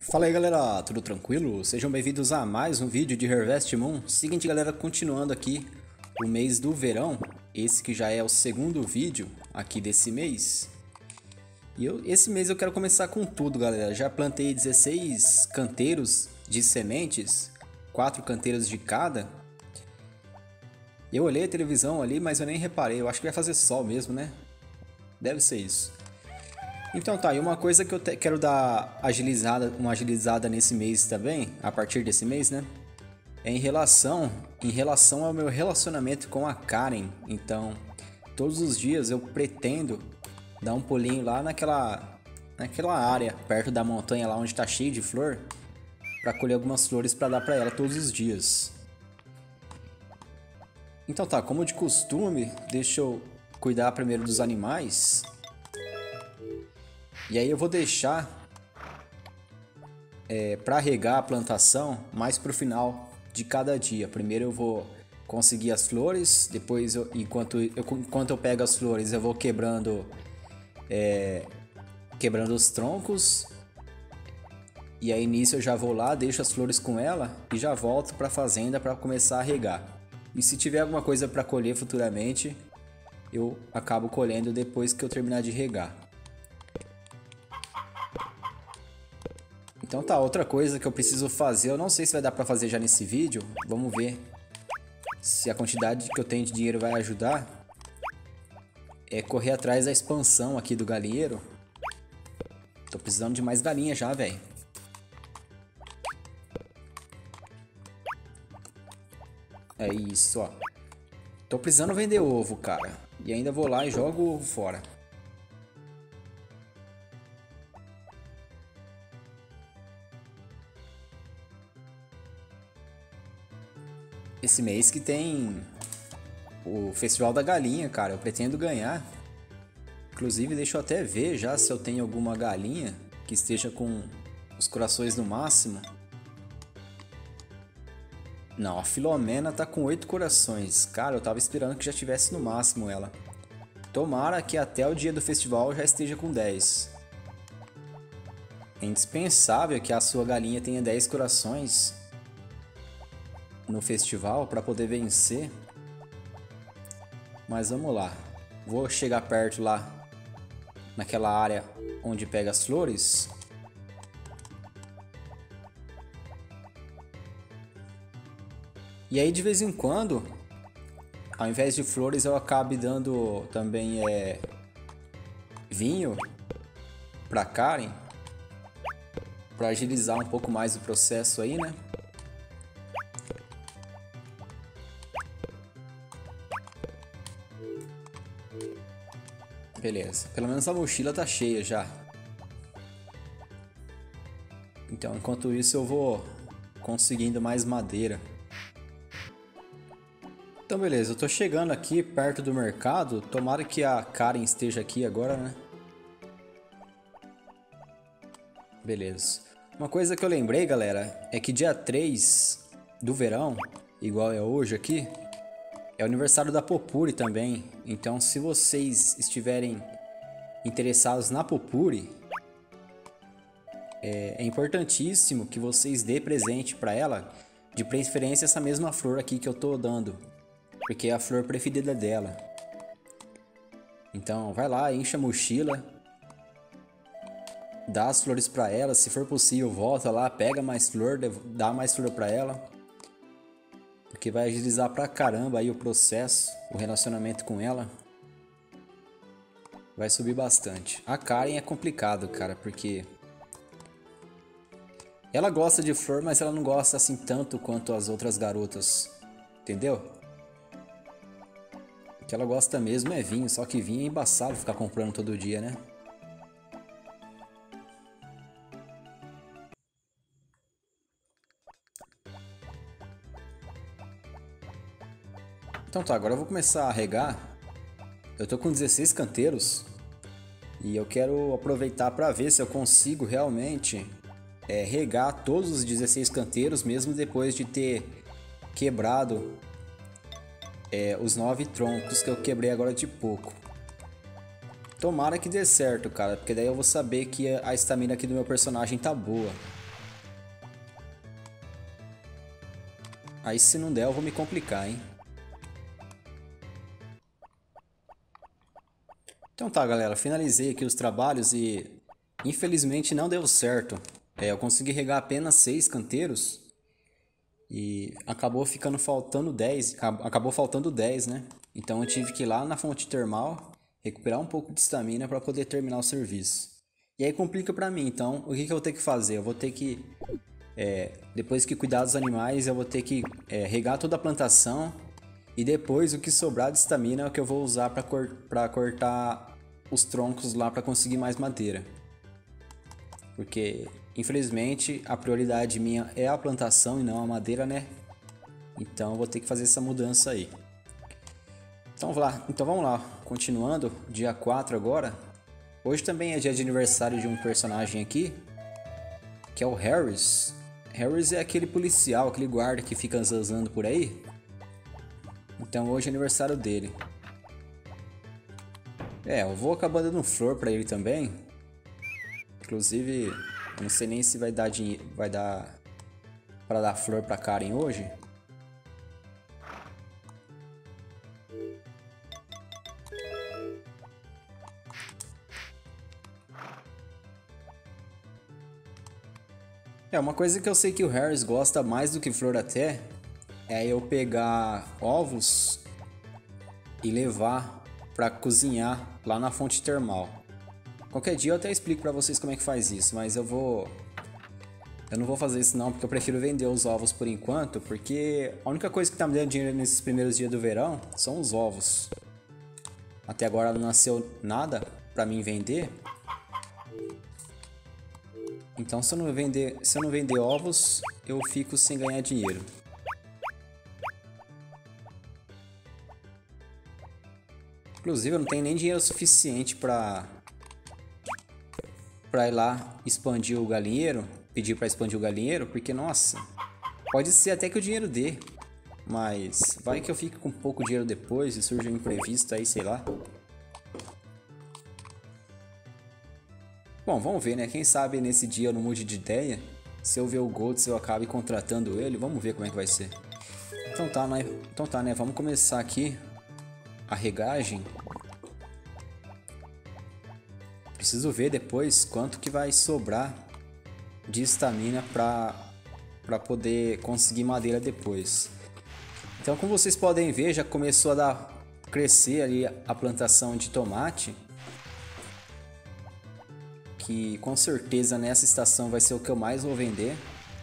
Fala aí galera, tudo tranquilo? Sejam bem-vindos a mais um vídeo de Harvest Moon. Seguinte galera, continuando aqui o mês do verão, esse que já é o segundo vídeo aqui desse mês. Esse mês eu quero começar com tudo galera, já plantei 16 canteiros de sementes, 4 canteiros de cada. Eu olhei a televisão ali, mas eu nem reparei, eu acho que vai fazer sol mesmo, né? Deve ser isso. Então tá, e uma coisa que eu quero dar uma agilizada nesse mês também, a partir desse mês, né? É em relação ao meu relacionamento com a Karen. Então, todos os dias eu pretendo dar um pulinho lá naquela área, perto da montanha lá onde tá cheio de flor, para colher algumas flores para dar para ela todos os dias. Então tá, como de costume, deixa eu cuidar primeiro dos animais. E aí eu vou deixar para regar a plantação mais pro final de cada dia. Primeiro eu vou conseguir as flores, depois enquanto eu pego as flores eu vou quebrando os troncos. E aí nisso eu já vou lá, deixo as flores com ela e já volto para a fazenda para começar a regar. E se tiver alguma coisa para colher futuramente, eu acabo colhendo depois que eu terminar de regar. Então tá, outra coisa que eu preciso fazer, eu não sei se vai dar pra fazer já nesse vídeo, vamos ver se a quantidade que eu tenho de dinheiro vai ajudar, é correr atrás da expansão aqui do galinheiro. Tô precisando de mais galinha já, velho. É isso, ó. Tô precisando vender ovo, cara, e ainda vou lá e jogo o ovo fora. Esse mês que tem o Festival da Galinha, cara, eu pretendo ganhar. Inclusive, deixa eu até ver já se eu tenho alguma galinha que esteja com os corações no máximo. Não, a Filomena tá com 8 corações. Cara, eu tava esperando que já tivesse no máximo ela. Tomara que até o dia do festival já esteja com 10. É indispensável que a sua galinha tenha 10 corações no festival para poder vencer. Mas vamos lá. Vou chegar perto lá naquela área onde pega as flores. E aí de vez em quando, ao invés de flores, eu acabo dando também vinho para Karen, para agilizar um pouco mais o processo aí, né? Beleza, pelo menos a mochila tá cheia já. Então, enquanto isso eu vou conseguindo mais madeira. Então beleza, eu tô chegando aqui perto do mercado. Tomara que a Karen esteja aqui agora, né? Beleza. Uma coisa que eu lembrei, galera, é que dia 3 do verão, igual é hoje aqui, é o aniversário da Popuri também. Então, se vocês estiverem interessados na Popuri, é importantíssimo que vocês dê presente para ela, de preferência essa mesma flor aqui que eu tô dando, porque é a flor preferida dela. Então, vai lá, enche a mochila, dá as flores para ela, se for possível, volta lá, pega mais flor, dá mais flor para ela. Porque vai agilizar pra caramba aí o processo, o relacionamento com ela. Vai subir bastante. A Karen é complicado, cara, porque ela gosta de flor, mas ela não gosta assim tanto quanto as outras garotas. Entendeu? O que ela gosta mesmo é vinho, só que vinho é embaçado ficar comprando todo dia, né? Então tá, agora eu vou começar a regar. Eu tô com 16 canteiros e eu quero aproveitar para ver se eu consigo realmente regar todos os 16 canteiros, mesmo depois de ter quebrado os 9 troncos que eu quebrei agora de pouco. Tomara que dê certo, cara, porque daí eu vou saber que a estamina aqui do meu personagem tá boa. Aí se não der eu vou me complicar, hein? Então tá, galera, finalizei aqui os trabalhos e infelizmente não deu certo. Eu consegui regar apenas 6 canteiros e acabou ficando faltando 10, acabou faltando 10, né? Então eu tive que ir lá na fonte termal, recuperar um pouco de estamina para poder terminar o serviço. E aí complica para mim, então o que eu vou ter que fazer? Eu vou ter que, depois que cuidar dos animais, eu vou ter que regar toda a plantação. E depois o que sobrar de estamina é o que eu vou usar para cortar os troncos lá para conseguir mais madeira. Porque infelizmente a prioridade minha é a plantação e não a madeira, né? Então eu vou ter que fazer essa mudança aí. Então vamos lá, continuando, dia 4 agora. Hoje também é dia de aniversário de um personagem aqui, que é o Harris. Harris é aquele policial, aquele guarda que fica zanzando por aí. Então hoje é aniversário dele. Eu vou acabar dando flor pra ele também. Inclusive, eu não sei nem se vai dar dinheiro, vai dar para dar flor pra Karen hoje. Uma coisa que eu sei que o Harris gosta mais do que flor até é eu pegar ovos e levar para cozinhar lá na fonte termal. Qualquer dia eu até explico para vocês como é que faz isso, mas eu não vou fazer isso não, porque eu prefiro vender os ovos por enquanto, porque a única coisa que tá me dando dinheiro nesses primeiros dias do verão são os ovos. Até agora não nasceu nada para mim vender. Então se eu não vender ovos, eu fico sem ganhar dinheiro. Inclusive eu não tenho nem dinheiro suficiente para ir lá expandir o galinheiro, pedir para expandir o galinheiro, porque nossa, pode ser até que o dinheiro dê, mas vai que eu fique com pouco dinheiro depois e surge um imprevisto aí, sei lá. Bom, vamos ver, né? Quem sabe nesse dia eu não mude de ideia. Se eu ver o Gold, se eu acabe contratando ele, vamos ver como é que vai ser. Então tá, né? Vamos começar aqui a regagem. Preciso ver depois quanto que vai sobrar de estamina para poder conseguir madeira depois. Então, como vocês podem ver, já começou a crescer ali a plantação de tomate. Que com certeza nessa estação vai ser o que eu mais vou vender.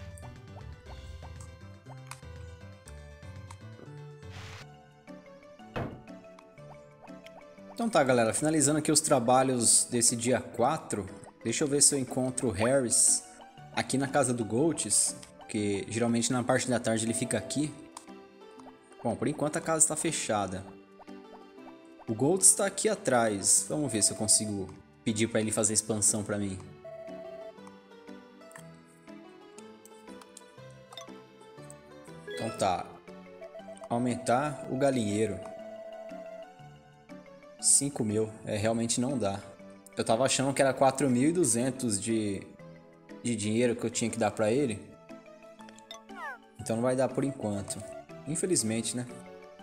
Então tá, galera, finalizando aqui os trabalhos desse dia 4, deixa eu ver se eu encontro o Harris aqui na casa do Goltz, que geralmente na parte da tarde ele fica aqui. Bom, por enquanto a casa está fechada. O Goltz está aqui atrás, vamos ver se eu consigo pedir para ele fazer expansão para mim. Então tá, aumentar o galinheiro. 5.000, realmente não dá. Eu tava achando que era 4.200 de dinheiro que eu tinha que dar pra ele. Então não vai dar por enquanto. Infelizmente, né?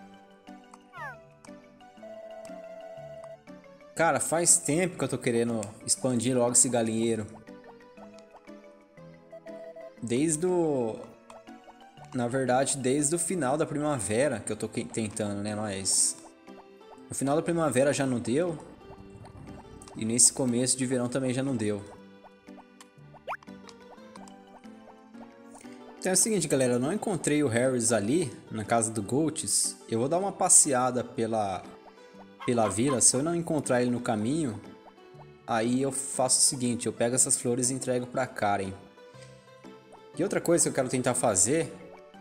Cara, faz tempo que eu tô querendo expandir logo esse galinheiro. Na verdade, desde o final da primavera que eu tô tentando, né? Mas no final da primavera já não deu. E nesse começo de verão também já não deu. Então é o seguinte, galera, eu não encontrei o Harris ali na casa do Goltz. Eu vou dar uma passeada pela vila. Se eu não encontrar ele no caminho, aí eu faço o seguinte, eu pego essas flores e entrego pra Karen. E outra coisa que eu quero tentar fazer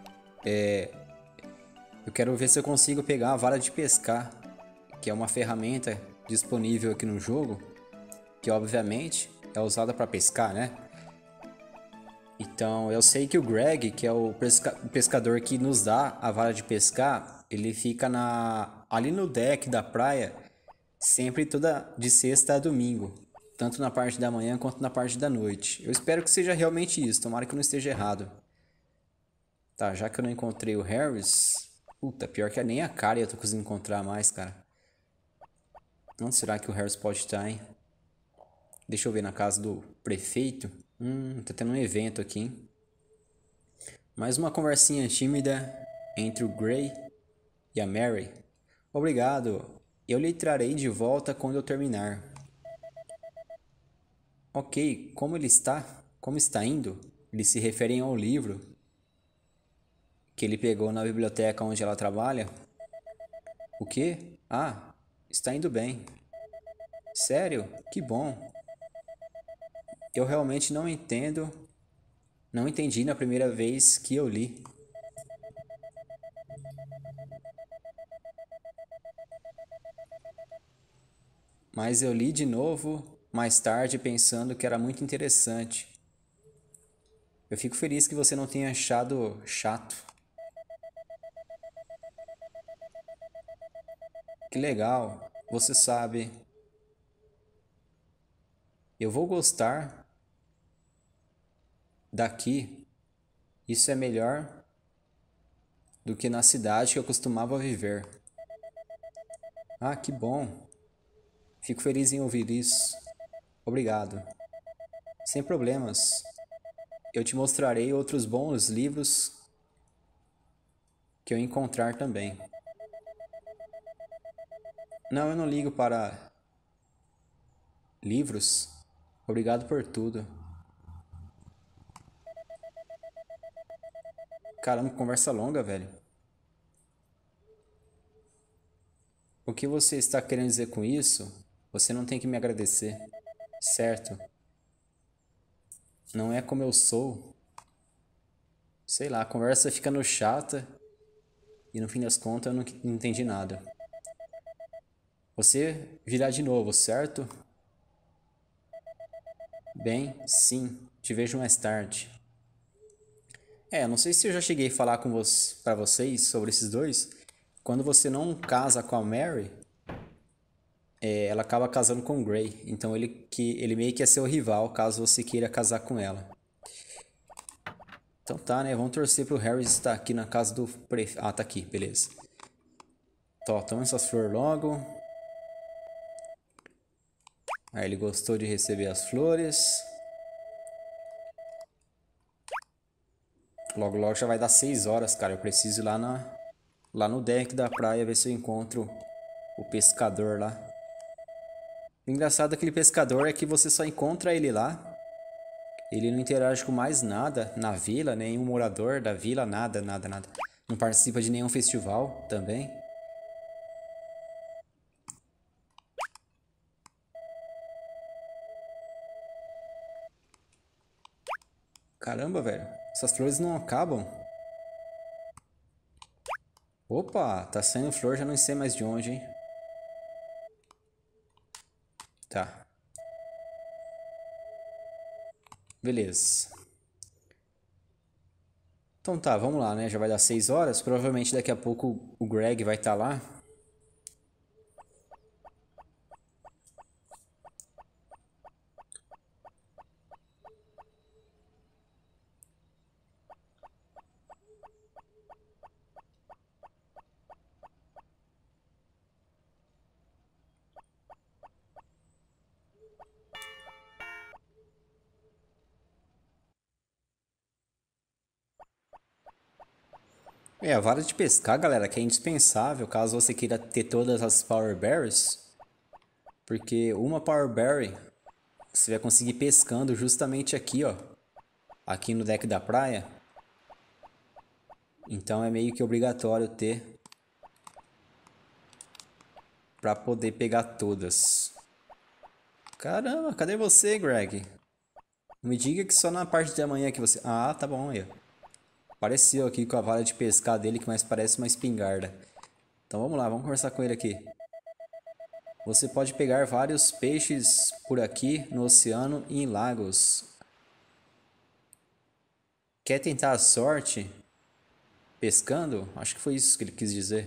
eu quero ver se eu consigo pegar a vara de pescar, que é uma ferramenta disponível aqui no jogo, que obviamente é usada para pescar, né? Então eu sei que o Greg, que é o pescador que nos dá a vara de pescar, ele fica ali no deck da praia, sempre de sexta a domingo, tanto na parte da manhã quanto na parte da noite. Eu espero que seja realmente isso, tomara que eu não esteja errado. Tá, já que eu não encontrei o Harris... Puta, pior que nem a cara eu tô conseguindo encontrar mais, cara. Onde será que o Harris pode estar, hein? Deixa eu ver na casa do prefeito. Tá tendo um evento aqui, hein? Mais uma conversinha tímida entre o Gray e a Mary. Obrigado. Eu lhe trarei de volta quando eu terminar. Ok, como ele está? Como está indo? Eles se referem ao livro que ele pegou na biblioteca onde ela trabalha. O quê? Ah, está indo bem. Sério? Que bom. Eu realmente não entendo. Não entendi na primeira vez que eu li. Mas eu li de novo mais tarde pensando que era muito interessante. Eu fico feliz que você não tenha achado chato. Que legal. Você sabe, eu vou gostar daqui. Isso é melhor do que na cidade que eu costumava viver. Ah, que bom. Fico feliz em ouvir isso. Obrigado. Sem problemas. Eu te mostrarei outros bons livros que eu encontrar também. Não, eu não ligo para livros. Obrigado por tudo. Caramba, conversa longa, velho. O que você está querendo dizer com isso? Você não tem que me agradecer. Certo? Não é como eu sou. Sei lá, a conversa ficando chata e no fim das contas eu não entendi nada. Você virá de novo, certo? Bem, sim. Te vejo mais tarde. Não sei se eu já cheguei a falar com para vocês sobre esses dois. Quando você não casa com a Mary, ela acaba casando com o Gray. Então ele meio que é seu rival caso você queira casar com ela. Então tá, né? Vamos torcer pro Harry estar aqui na casa do prefeito. Ah, tá aqui, beleza. Toma essas flores logo. Aí ele gostou de receber as flores. Logo, logo já vai dar 6 horas, cara. Eu preciso ir lá no deck da praia ver se eu encontro o pescador lá. O engraçado daquele pescador é que você só encontra ele lá. Ele não interage com mais nada na vila, nenhum morador da vila, nada, nada, nada. Não participa de nenhum festival também. Caramba, velho. Essas flores não acabam. Opa, tá saindo flor, já não sei mais de onde, hein? Tá. Beleza. Então tá, vamos lá, né? Já vai dar 6 horas. Provavelmente daqui a pouco o Greg vai estar lá. A vara de pescar, galera, que é indispensável caso você queira ter todas as Power Berries. Porque uma Power Berry você vai conseguir pescando justamente aqui, ó. Aqui no deck da praia. Então é meio que obrigatório ter pra poder pegar todas. Caramba, cadê você, Greg? Não me diga que só na parte de amanhã que você... Ah, tá bom aí. Apareceu aqui com a vara de pescar dele que mais parece uma espingarda. Então vamos lá, vamos conversar com ele aqui. Você pode pegar vários peixes por aqui no oceano e em lagos. Quer tentar a sorte pescando? Acho que foi isso que ele quis dizer.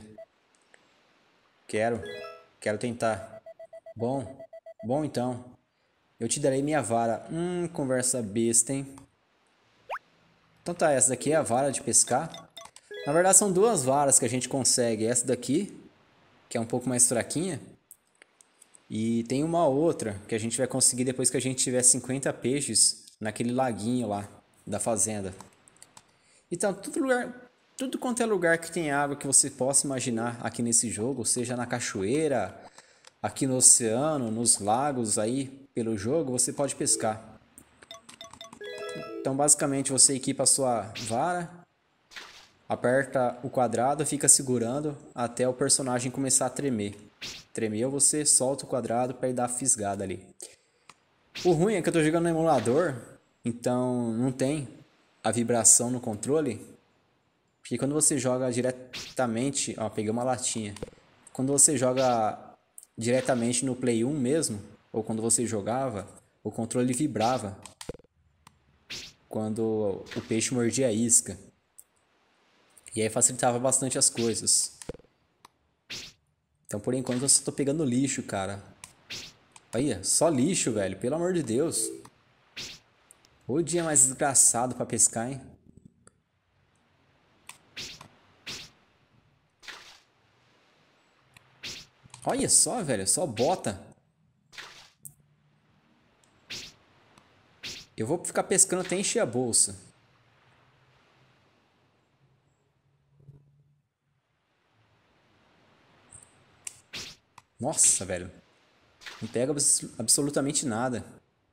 Quero tentar. Bom então. Eu te darei minha vara. Conversa besta, hein? Então tá, essa daqui é a vara de pescar. Na verdade são duas varas que a gente consegue. Essa daqui, que é um pouco mais fraquinha. E tem uma outra que a gente vai conseguir depois que a gente tiver 50 peixes naquele laguinho lá da fazenda. Então, tudo quanto é lugar que tem água que você possa imaginar aqui nesse jogo, seja na cachoeira, aqui no oceano, nos lagos aí pelo jogo, você pode pescar. Então, basicamente, você equipa a sua vara, aperta o quadrado, fica segurando até o personagem começar a tremer. Tremeu, você solta o quadrado para ir dar a fisgada ali. O ruim é que eu tô jogando no emulador, então não tem a vibração no controle. Porque quando você joga diretamente... Ó, peguei uma latinha. Quando você joga diretamente no Play 1 mesmo, ou quando você jogava, o controle vibrava quando o peixe mordia a isca. E aí facilitava bastante as coisas. Então por enquanto eu só tô pegando lixo, cara. Olha, só lixo, velho. Pelo amor de Deus. O dia mais desgraçado pra pescar, hein? Olha só, velho. Só bota. Eu vou ficar pescando até encher a bolsa. Nossa, velho. Não pega absolutamente nada.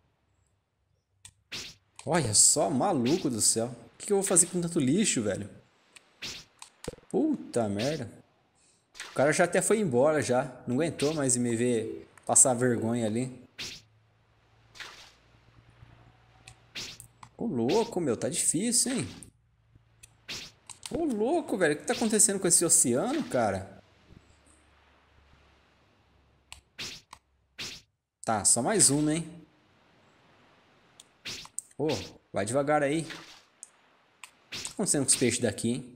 Olha só, maluco do céu. O que eu vou fazer com tanto lixo, velho? Puta merda. O cara já até foi embora já. Não aguentou mais me ver passar vergonha ali. Ô louco, meu, tá difícil, hein? Ô louco, velho. O que tá acontecendo com esse oceano, cara? Tá, só mais uma, hein? Ô, vai devagar aí. O que tá acontecendo com os peixes daqui, hein?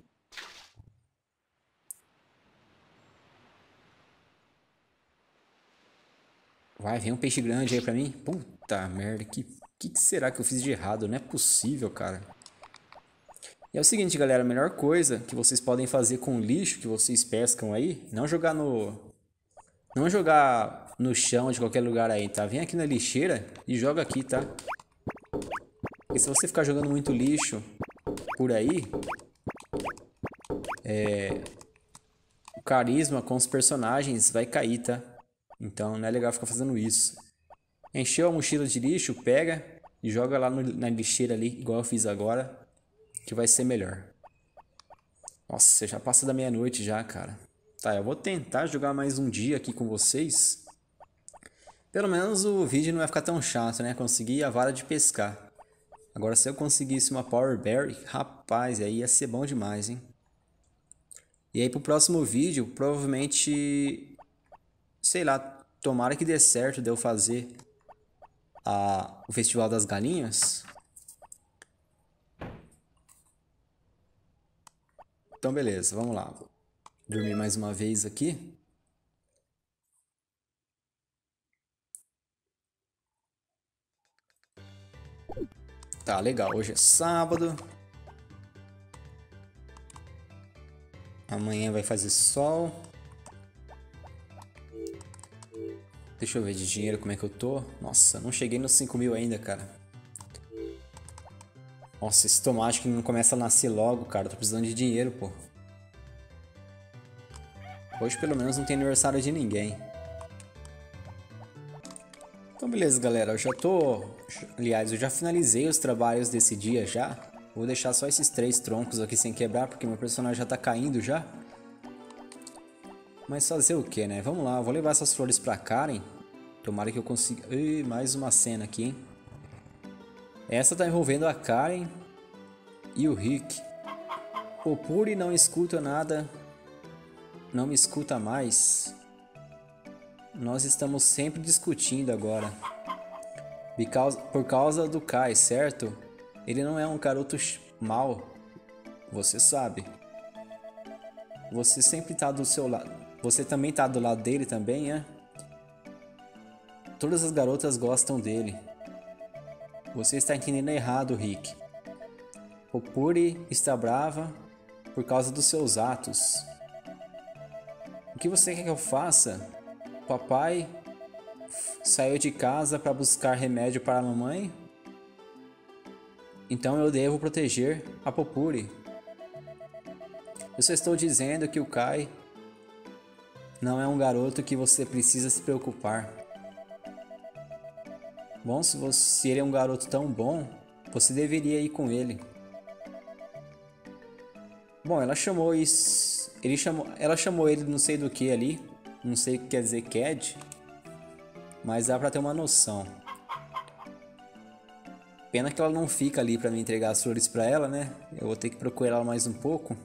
Vai, vem um peixe grande aí pra mim. Puta merda, que será que eu fiz de errado? Não é possível, cara. E é o seguinte, galera, a melhor coisa que vocês podem fazer com o lixo que vocês pescam aí, não jogar no chão de qualquer lugar aí, tá? Vem aqui na lixeira e joga aqui, tá? Porque se você ficar jogando muito lixo por aí, o carisma com os personagens vai cair, tá? Então não é legal ficar fazendo isso. Encheu a mochila de lixo, pega e joga lá na lixeira ali, igual eu fiz agora, que vai ser melhor. Nossa, já passa da meia-noite já, cara. Tá, eu vou tentar jogar mais um dia aqui com vocês. Pelo menos o vídeo não vai ficar tão chato, né? Consegui a vara de pescar. Agora se eu conseguisse uma Power Berry, rapaz, aí ia ser bom demais, hein? E aí pro próximo vídeo, provavelmente, sei lá, tomara que dê certo de eu fazer o Festival das Galinhas. Então beleza, vamos lá. Vou dormir mais uma vez aqui. Tá, legal. Hoje é sábado. Amanhã vai fazer sol. Deixa eu ver de dinheiro como é que eu tô. Nossa, não cheguei nos 5 mil ainda, cara. Nossa, esse tomate que não começa a nascer logo, cara. Tô precisando de dinheiro, pô. Hoje pelo menos não tem aniversário de ninguém. Então beleza, galera. Eu já tô... Aliás, eu já finalizei os trabalhos desse dia já. Vou deixar só esses 3 troncos aqui sem quebrar, porque meu personagem já tá caindo já. Mas fazer o que, né? Vamos lá, eu vou levar essas flores pra Karen. Tomara que eu consiga... Ih, mais uma cena aqui, hein? Essa tá envolvendo a Karen e o Rick. O Puri não escuta nada. Não me escuta mais. Nós estamos sempre discutindo agora. Por causa do Kai, certo? Ele não é um garoto mau. Você sabe. Você sempre tá do seu lado. Você também tá do lado dele também, é? Todas as garotas gostam dele. Você está entendendo errado, Rick. Popuri está brava por causa dos seus atos. O que você quer que eu faça? Papai saiu de casa para buscar remédio para a mamãe? Então eu devo proteger a Popuri. Eu só estou dizendo que o Kai não é um garoto que você precisa se preocupar. Bom, se ele é um garoto tão bom, você deveria ir com ele. Bom, ela chamou isso. Ela chamou ele não sei do que ali. Não sei o que quer dizer CAD. Mas dá pra ter uma noção. Pena que ela não fica ali pra me entregar as flores pra ela, né? Eu vou ter que procurar ela mais um pouco.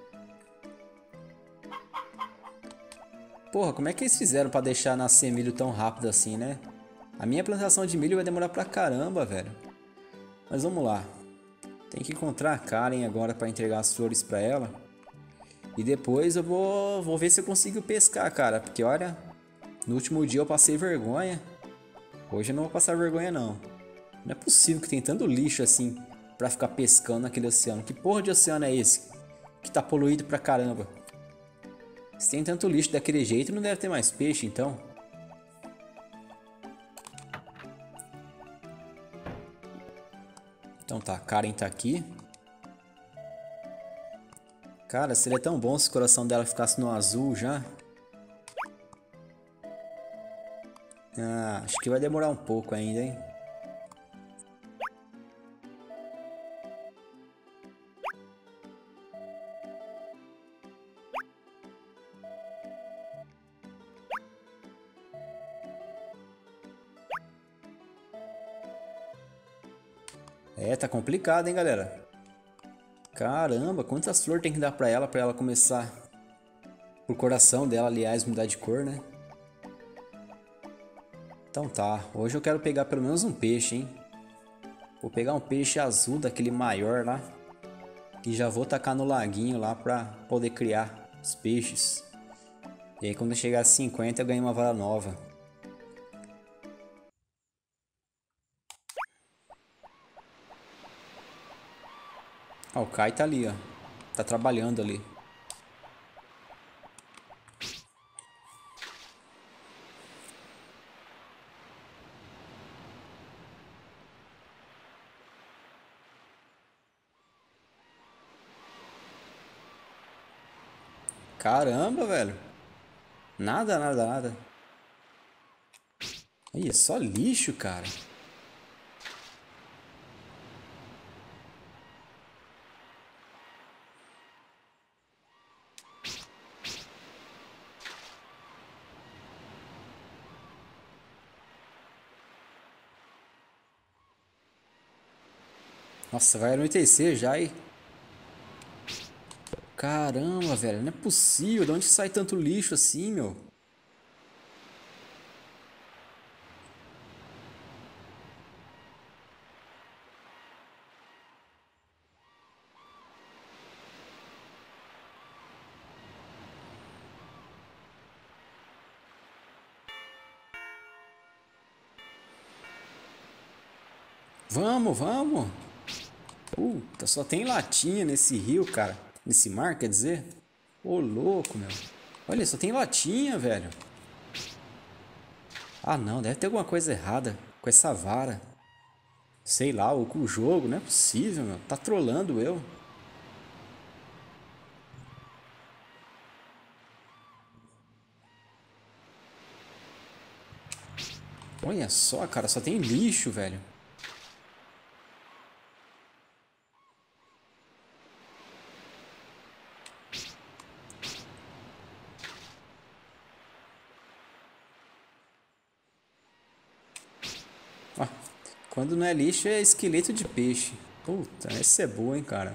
Porra, como é que eles fizeram pra deixar nascer milho tão rápido assim, né? A minha plantação de milho vai demorar pra caramba, velho. Mas vamos lá. Tem que encontrar a Karen agora pra entregar as flores pra ela. E depois eu vou ver se eu consigo pescar, cara. Porque olha, no último dia eu passei vergonha. Hoje eu não vou passar vergonha, não. Não é possível que tem tanto lixo assim pra ficar pescando naquele oceano. Que porra de oceano é esse? Que tá poluído pra caramba. Se tem tanto lixo daquele jeito, não deve ter mais peixe, então. Então tá, a Karen tá aqui. Cara, seria tão bom se o coração dela ficasse no azul já. Ah, acho que vai demorar um pouco ainda, hein? É, tá complicado, hein, galera? Caramba, quantas flores tem que dar pra ela começar... O coração dela, aliás, mudar de cor, né? Então tá, hoje eu quero pegar pelo menos um peixe, hein? Vou pegar um peixe azul, daquele maior lá. E já vou tacar no laguinho lá pra poder criar os peixes. E aí quando chegar a 50 eu ganho uma vara nova. Ó, o Kai tá ali, ó. Tá trabalhando ali. Caramba, velho. Nada, nada, nada. Aí, é só lixo, cara. Nossa, vai anoitecer já, hein? Caramba, velho. Não é possível. De onde sai tanto lixo assim, meu? Vamos, vamos. Puta, só tem latinha nesse rio, cara. Nesse mar, quer dizer? Ô, louco, meu. Olha, só tem latinha, velho. Ah, não. Deve ter alguma coisa errada com essa vara. Sei lá, ou com o jogo. Não é possível, meu. Tá trolando eu. Olha só, cara. Só tem lixo, velho. Ó, quando não é lixo, é esqueleto de peixe. Puta, essa é boa, hein, cara.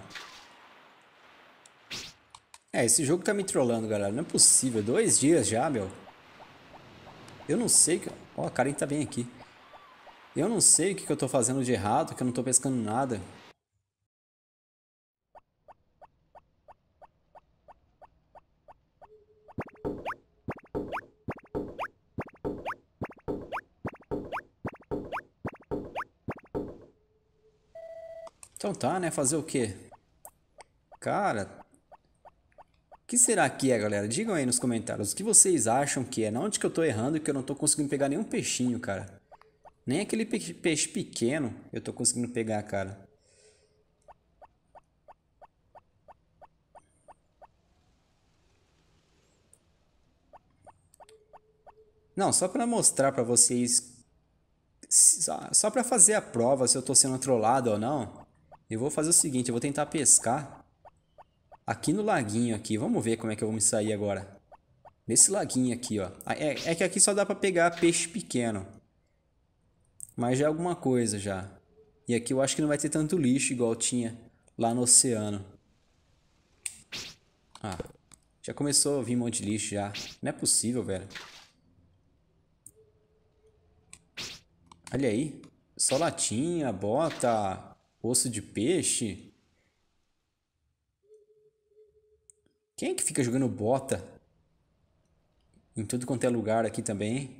É, esse jogo tá me trollando, galera. Não é possível. 2 dias já, meu. Eu não sei... Ó, a Karen tá bem aqui. Eu não sei o que eu tô fazendo de errado, que eu não tô pescando nada. Então tá, né? Fazer o quê? Cara, o que será que é, galera? Digam aí nos comentários o que vocês acham que é. Onde que eu tô errando que eu não tô conseguindo pegar nenhum peixinho, cara. Nem aquele peixe pequeno eu tô conseguindo pegar, cara. Não, só pra mostrar pra vocês, só pra fazer a prova se eu tô sendo trollado ou não, eu vou fazer o seguinte, eu vou tentar pescar aqui no laguinho aqui. Vamos ver como é que eu vou me sair agora. Nesse laguinho aqui, ó. É que aqui só dá pra pegar peixe pequeno. Mas já é alguma coisa já. E aqui eu acho que não vai ter tanto lixo igual tinha lá no oceano. Ah, já começou a vir um monte de lixo já. Não é possível, velho. Olha aí. Só latinha, bota, osso de peixe. Quem é que fica jogando bota em tudo quanto é lugar aqui também, hein?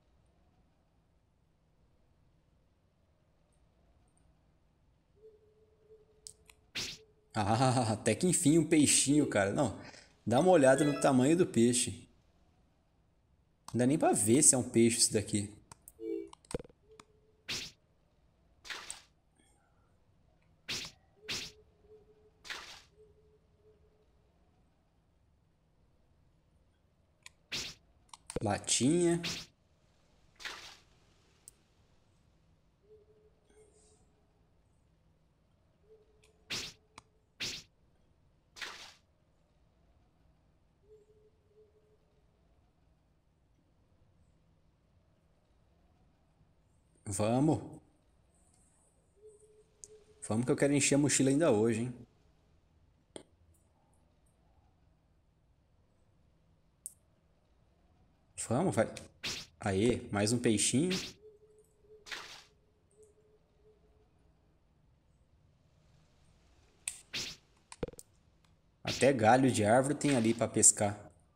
Ah, até que enfim um peixinho, cara. Não, dá uma olhada no tamanho do peixe. Não dá nem pra ver se é um peixe isso daqui. Latinha. Vamos. Vamos que eu quero encher a mochila ainda hoje, hein? Vamos, vai. Aê, mais um peixinho. Até galho de árvore tem ali pra pescar.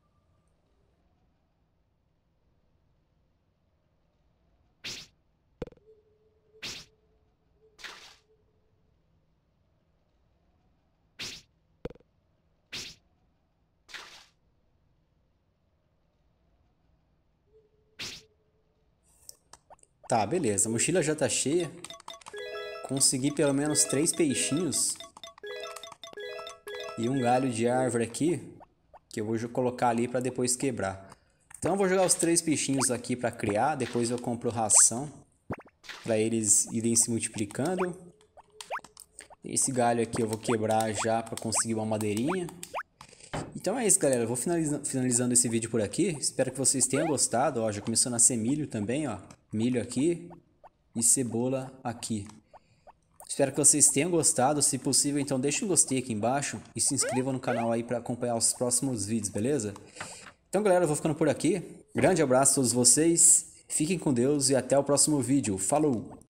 Tá, beleza. A mochila já tá cheia. Consegui pelo menos 3 peixinhos. E um galho de árvore aqui. Que eu vou colocar ali pra depois quebrar. Então eu vou jogar os 3 peixinhos aqui pra criar. Depois eu compro ração. Pra eles irem se multiplicando. Esse galho aqui eu vou quebrar já pra conseguir uma madeirinha. Então é isso, galera. Eu vou finalizando esse vídeo por aqui. Espero que vocês tenham gostado. Ó, já começou a nascer milho também, ó. Milho aqui e cebola aqui. Espero que vocês tenham gostado. Se possível, então deixe um gostei aqui embaixo e se inscreva no canal aí para acompanhar os próximos vídeos, beleza? Então, galera, eu vou ficando por aqui. Grande abraço a todos vocês. Fiquem com Deus e até o próximo vídeo. Falou!